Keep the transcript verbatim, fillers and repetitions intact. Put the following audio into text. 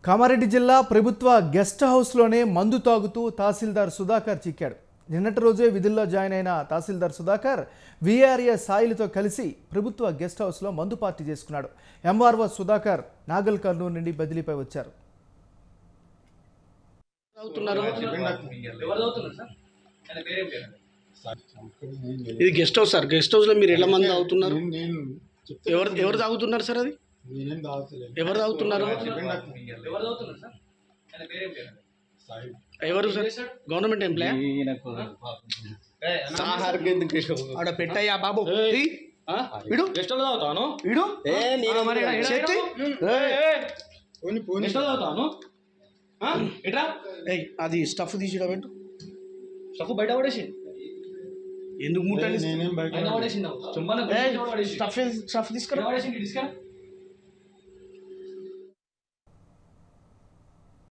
కామారెడ్డి జిల్లా ప్రభుత్వ గెస్ట్ హౌస్లోనే మందు తాగుతూ తహసీల్దార్ సుధాకర్ చిక్కాడు. నిన్నటి రోజే విధుల్లో జాయిన్ అయిన తహసీల్దార్ సుధాకర్ వీఆర్ఏ సాయిలతో కలిసి ప్రభుత్వ గెస్ట్ హౌస్లో మందు పార్టీ చేసుకున్నాడు. ఎంఆర్ఓ సుధాకర్ నాగల్ కర్నూలు నుండి బదిలీపై వచ్చారు. ఇది guest house sir. Guest house లో మీరు ఎలా మంది తాగుతున్నారు? ఎవరు ఎవరు తాగుతున్నారు సార్? అది ఎవరు తాగుతున్నారు? ఎవరు సార్? గవర్నమెంట్ ఎంప్లాయ్ ఆడ పెట్టయ్యా బాబు. ఇడు గెస్ట్ హౌస్ తాగుతాను. ఇడు ఎట్రా అది స్టఫ్ తీసి పెట్టు. స్టఫ్ బయట పడేసి ఎందుకు ముట్టండి? స్టఫ్ స్టఫ్ తీసుకురా.